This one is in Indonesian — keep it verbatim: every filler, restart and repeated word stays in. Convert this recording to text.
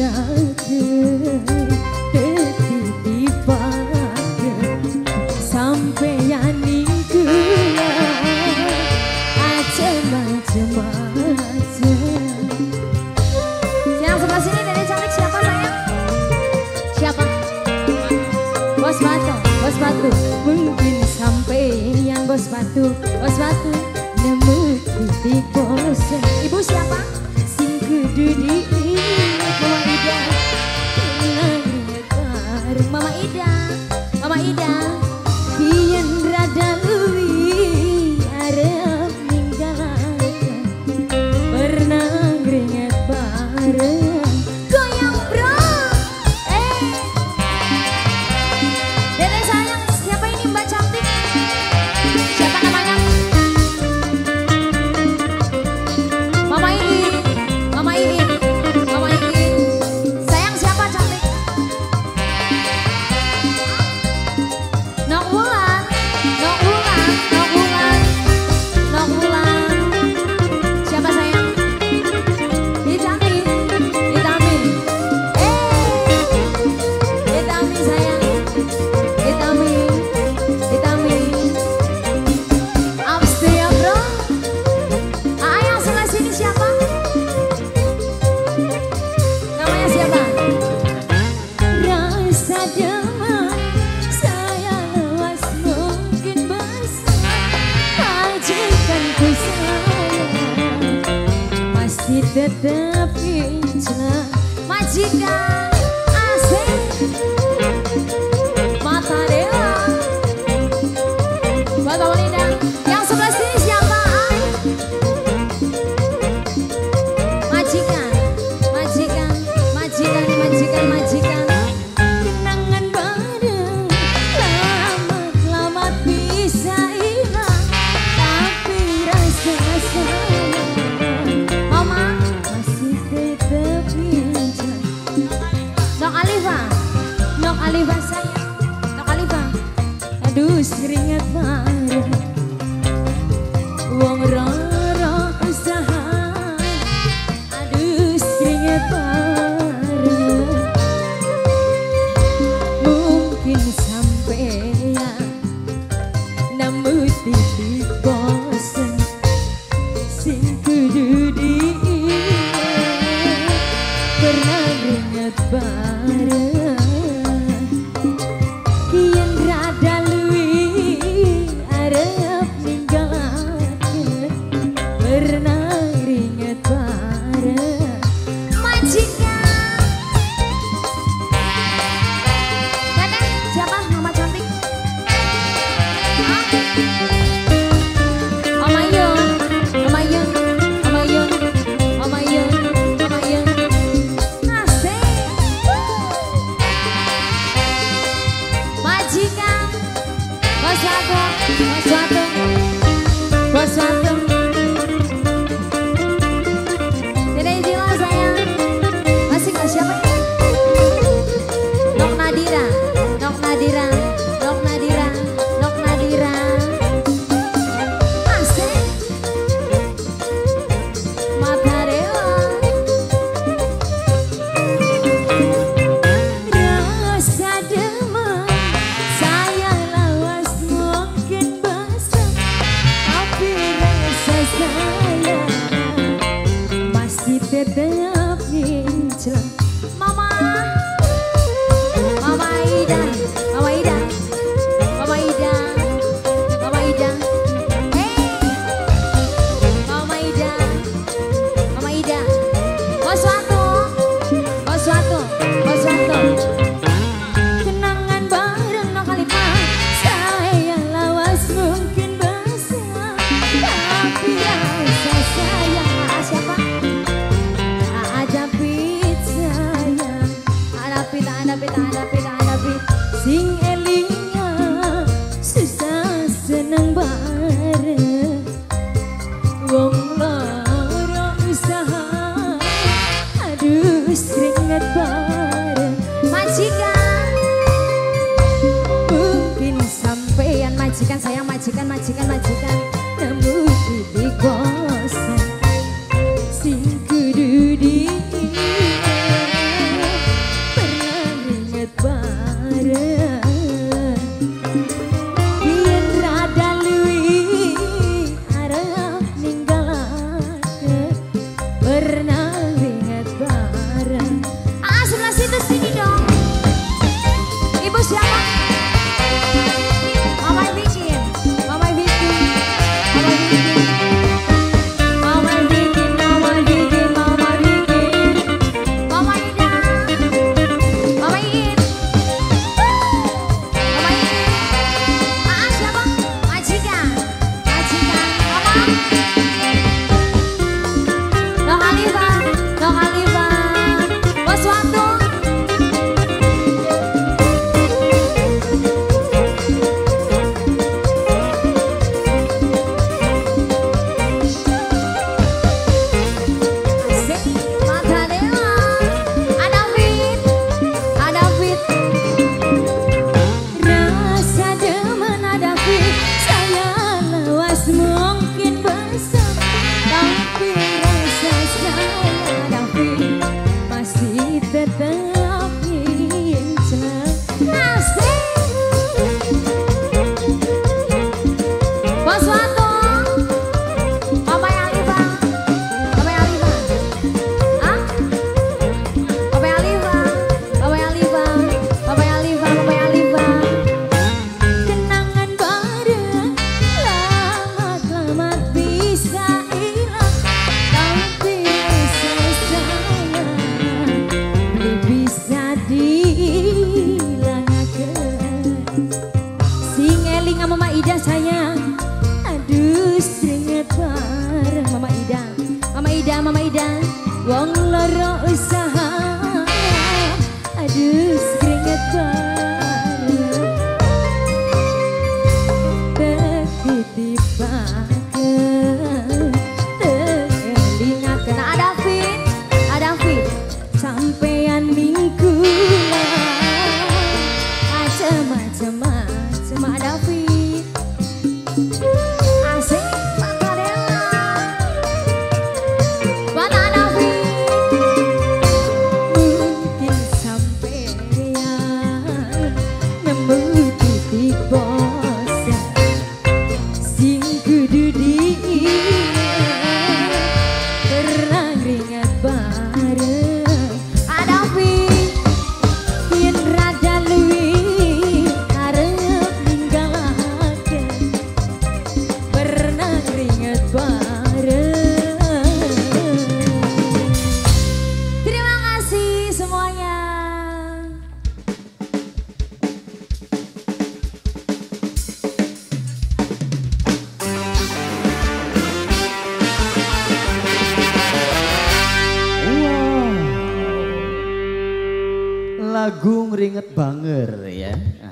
Mungkin sampeyan bos batu, bos batu nemu titik bosan. Ibu siapa? Sing kudu diingat Mama Ida. Bareng Mama Ida, Mama Ida. Kian rada luwi arep ninggalaken. Pernah ngeringet bareng. Goyang bro. Eh. Dede sayang, siapa ini Mbak cantik? Siapa namanya? Mama Iin, Mama Iin, Mama Iin. Sayang siapa cantik? Nok Wulan, Nok Wulan, Nok Wulan, Nok Wulan. Siapa sayang? Itami, Itami. Eh, Itami sayang. Itami, Itami. Abis ya bro. Ah, yang sebelah sini siapa? Namanya siapa? Rasa demam saya lewas mungkin basah. Majikanku sayang pasti tetap injak. Majikan asik mata dewa. Buat Mama Ida. Yang sebelah sini siapa? Majikan, majikan, majikan, majikan, majikan. Kenangan bareng, lama-lama bisa hilang, tapi rasa sayang Mama masih tetap injak. Nok Alifa, Nok Alifa sayang, Nok Alifa. Aduh seringat bareng. Wong rara usaha. Aduh seringat bareng. Mungkin sampeyan nemu titik bosan. Sing kudu diingat. Pernah ingat bareng. Kian rada luwi arep ninggalaken. Pernah ingat bareng. Majikan. Dede, siapa Mama cantik? Hah? Mama Yun, Mama Yun, Mama Yun, Mama Yun, Mama Yun. Asik. Majikan. Bos Watu, Bos Watu, Bos Watu. Dede Jila sayang. Masih nggak siapa ini? Nok Nadira, Nok Nadira, Nok Nadira, Nok Nadira. Asik. Mata dewa. Rasa demam saya lawas mungkin basah, tapi rasa sayang masih tetap injak. Mama, Mama Ida, Mama Ida, Mama Ida, Mama Ida. Hey, Mama Ida, Mama Ida. Bos Watu, Bos Watu, Bos Watu. Kenangan bareng Nok Alifa. Saya lawas mungkin basah, tapi rasa sayang. Ah, siapa? Ada pit sayang. Ada pit, ada pit, ada pit, ada pit. Sing elinga susah seneng bareng. Wong loro usaha. Aduh seringat bareng. Majikan. Mungkin sampeyan majikan sayang, majikan, majikan, majikan. Nemu titik bosan. Sing kudu diingat. lagu ngeringet banger ya.